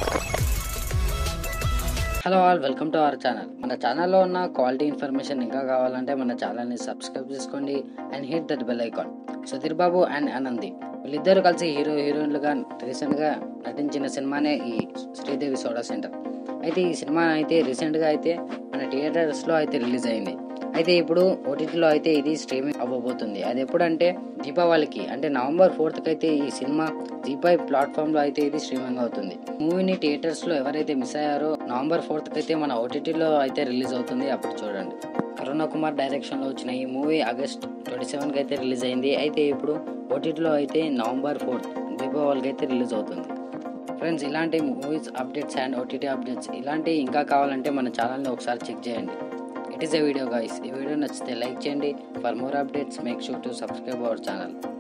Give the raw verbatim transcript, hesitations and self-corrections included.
Hello all, welcome to our channel. మన ఛానల్లో ఉన్న క్వాలిటీ ఇన్ఫర్మేషన్ ఇంకా కావాలంటే మన ఛానల్ని సబ్స్క్రైబ్ చేసుకోండి and hit that bell icon. Sudheer Babu and Anandi వీళ్ళిద్దరూ కలిసి హీరో హీరోయిన్లుగా రీసెంట్గా నటించిన సినిమానే ఈ శ్రీదేవి సోడా సెంటర్. అయితే ఈ సినిమా అయితే రీసెంట్గా అయితే మన థియేటర్స్లో అయితే రిలీజ్ అయింది. అయితే ఇప్పుడు ఓటీటీలో అయితే ఇది స్ట్రీమింగ్ అవ్వబోతుంది. అది ఎప్పుడంటే దీపావళికి, అంటే నవంబర్ ఫోర్త్కి అయితే ఈ సినిమా జీ ఫైవ్ ప్లాట్ఫామ్లో అయితే ఇది స్ట్రీమింగ్ అవుతుంది. మూవీని థియేటర్స్లో ఎవరైతే మిస్ అయ్యారో నవంబర్ ఫోర్త్కి అయితే మన ఓటీటీలో అయితే రిలీజ్ అవుతుంది. అప్పుడు చూడండి. కరుణ కుమార్ డైరెక్షన్లో వచ్చిన ఈ మూవీ ఆగస్ట్ ట్వంటీ సెవెన్కి అయితే రిలీజ్ అయింది. అయితే ఇప్పుడు ఓటీటీలో అయితే నవంబర్ ఫోర్త్ దీపావళికి అయితే రిలీజ్ అవుతుంది. ఫ్రెండ్స్, ఇలాంటి movies updates and OTT updates ఇలాంటివి ఇంకా కావాలంటే మన ఛానల్ని ఒకసారి చెక్ చేయండి. It is a video guys. ఈ వీడియో నచ్చితే లైక్ చేయండి. For more updates make sure to subscribe our channel.